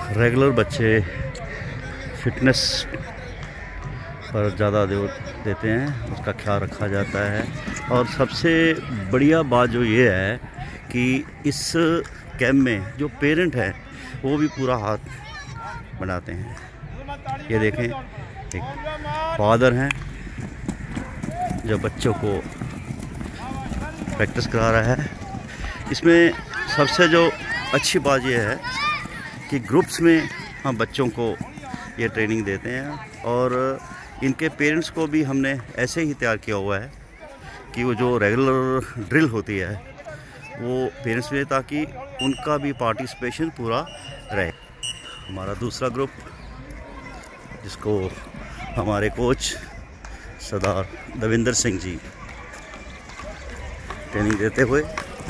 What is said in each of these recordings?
Regular बच्चे fitness पर ज़्यादा जोर देते हैं, उसका ख्याल रखा जाता है। और सबसे बढ़िया बात जो ये है कि इस कैंप में जो पेरेंट हैं वो भी पूरा हाथ बढ़ाते हैं। ये देखें, एक फादर हैं जो बच्चों को प्रैक्टिस करा रहा है। इसमें सबसे जो अच्छी बात यह है कि ग्रुप्स में हम बच्चों को ये ट्रेनिंग देते हैं और इनके पेरेंट्स को भी हमने ऐसे ही तैयार किया हुआ है कि वो जो रेगुलर ड्रिल होती है वो पेरेंट्स में, ताकि उनका भी पार्टिसिपेशन पूरा रहे। हमारा दूसरा ग्रुप, जिसको हमारे कोच सरदार दविंदर सिंह जी ट्रेनिंग देते हुए,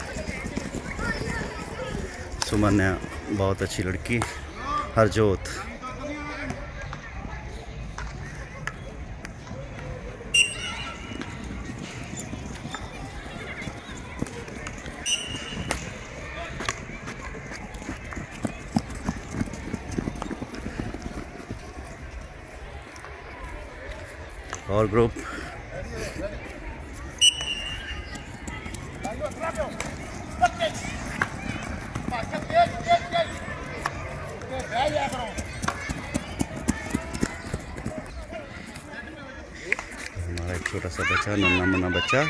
सुमन्या बहुत अच्छी लड़की, हरजोत और ग्रुप हमारा एक छोटा सा बच्चा, नन्हा मुन्ना बच्चा,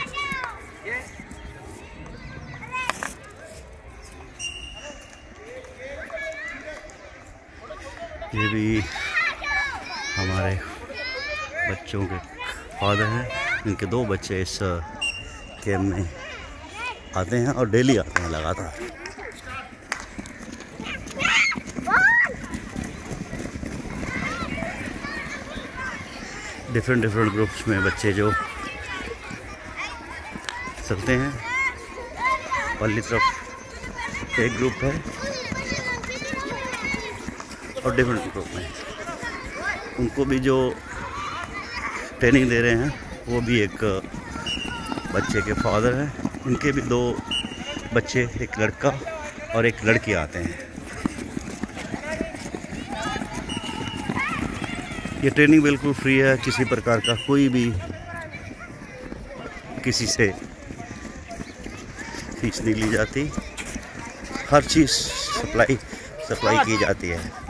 ये भी हमारे बच्चों के फादर हैं। इनके 2 बच्चे इस कैंप में आते हैं और डेली आते हैं लगातार। डिफरेंट ग्रुप्स में बच्चे जो चलते हैं। पल्ली तरफ एक ग्रुप है और डिफरेंट ग्रुप में उनको भी जो ट्रेनिंग दे रहे हैं वो भी एक बच्चे के फादर हैं। इनके भी 2 बच्चे, एक लड़का और एक लड़की आते हैं। ये ट्रेनिंग बिल्कुल फ्री है, किसी प्रकार का कोई भी किसी से फीस नहीं ली जाती, हर चीज़ सप्लाई की जाती है।